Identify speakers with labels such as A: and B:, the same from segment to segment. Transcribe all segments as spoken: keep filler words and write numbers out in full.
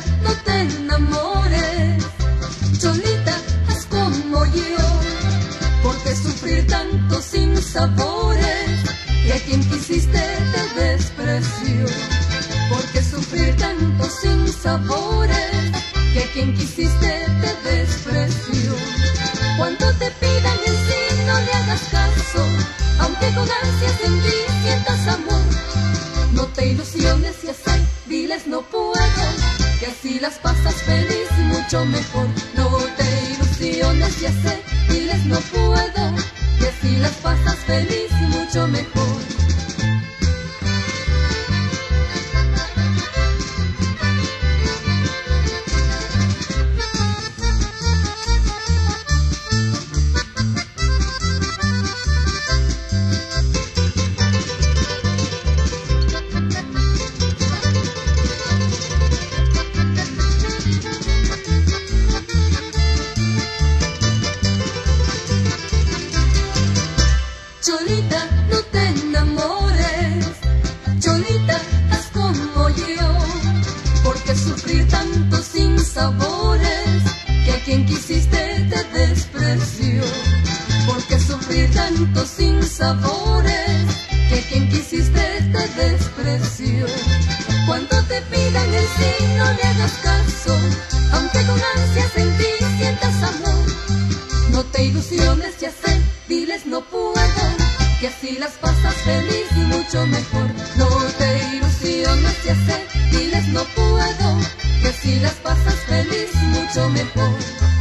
A: no te enamores, Cholita, haz como yo. ¿Por qué sufrir tanto sin sabores? Y a quien quisiste te despreció. ¿Por qué sufrir tanto sin sabores? Y a quien quisiste te despreció. Cuando te pidan el sí, no le hagas caso, aunque con ansias en ti sientas amor. No te ilusiones y así, diles no puedo, que así las pasas feliz y mucho mejor. No te ilusiones y así, diles no puedo, que así las pasas feliz y mucho mejor. Cholita, no te enamores, Cholita, haz como yo. ¿Por qué sufrir tanto sin sabores? Que a quien quisiste te despreció. ¿Por qué sufrir tanto sin sabores? Que a quien quisiste te despreció. Cuando te pidan el sí, no le hagas caso, aunque con ansias en ti sientas amor. No te ilusiones, ya sé, diles no puedo, que así las pasas feliz y mucho mejor. No te ilusiones, ya sé, diles no puedo, que así las pasas feliz y mucho mejor.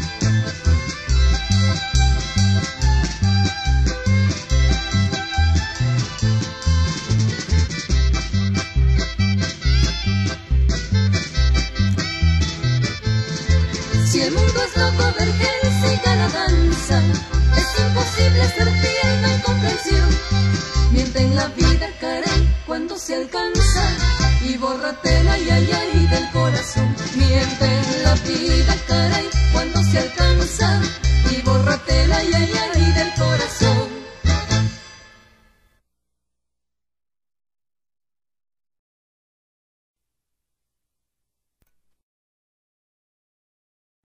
A: Si el mundo es loco, vergel, siga la danza. Es imposible ser fiel, no hay comprensión. Miente en la vida, caray, cuando se alcanza, y bórrate la ay, ay, ay del corazón. Miente